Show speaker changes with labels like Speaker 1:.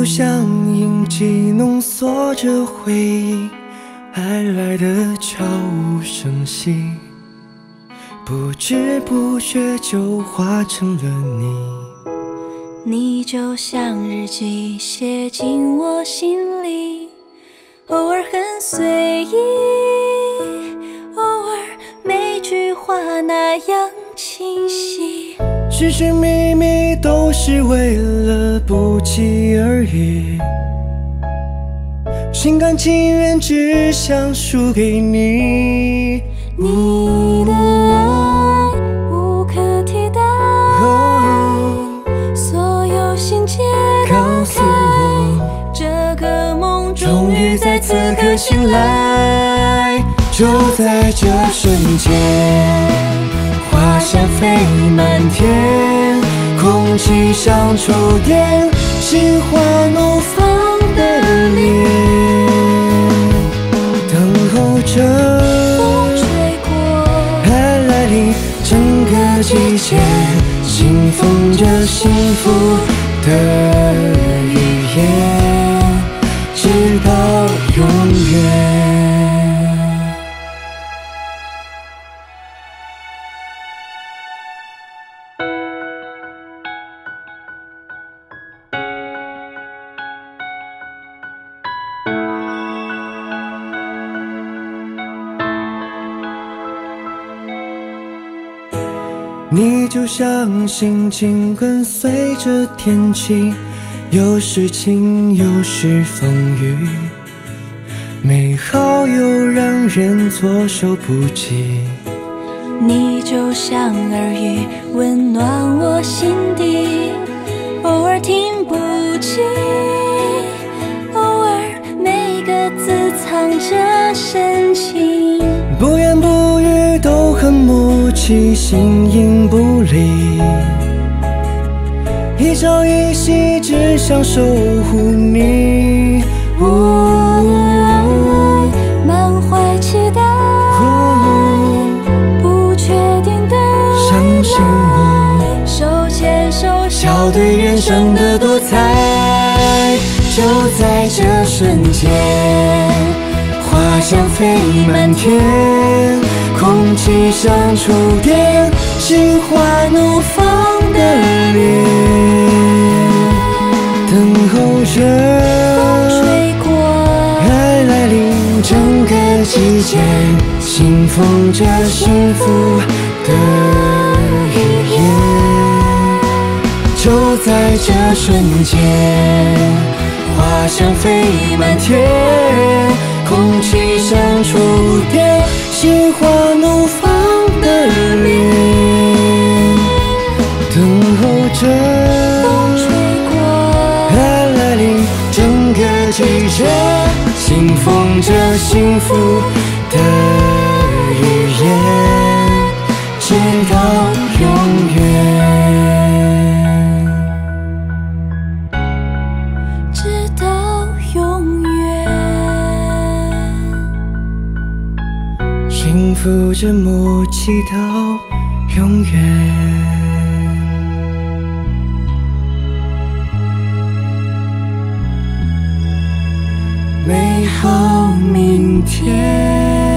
Speaker 1: 像印记浓缩着回忆，爱来的悄无声息，不知不觉就化成了你。
Speaker 2: 你就像日记写进我心里，偶尔很随意，偶尔每句话那样清晰，
Speaker 1: 寻寻觅觅都是为了不期而遇，心甘情愿只想输给你。
Speaker 2: 你的爱无可替代，所有心结
Speaker 1: 告诉我，
Speaker 2: 这个梦
Speaker 1: 终于在此刻醒来。就在这瞬间，花香飞满天，空气像触电，心花怒放的脸，等候着
Speaker 2: 风吹过，
Speaker 1: 爱来临整个季节，信奉着幸福的语言，直到永远。你就像心情跟随着天气，有时晴有时风雨，美好又让人措手不及。
Speaker 2: 你就像耳语温暖我心底，偶尔听不清，偶尔每个字藏着深情，
Speaker 1: 不言不语都很默契，形影不离，一朝一夕只想守护你。
Speaker 2: 我的爱满怀期待，不确定的
Speaker 1: 相信我，
Speaker 2: 手牵手
Speaker 1: 笑对人生的多彩。就在这瞬间，花香飞满天，空气像触电，心花怒放的脸，等候着
Speaker 2: 风吹过，
Speaker 1: 爱来临整个季节，信奉着幸福的语言。就在这瞬间，花香飞满天，空气像触电，心花怒放的脸，等候着
Speaker 2: 风吹过，
Speaker 1: 爱来临整个季节，信奉着幸福的语言，直到永远。
Speaker 2: 直到永远。
Speaker 1: 幸福着默契到永远。美好明天。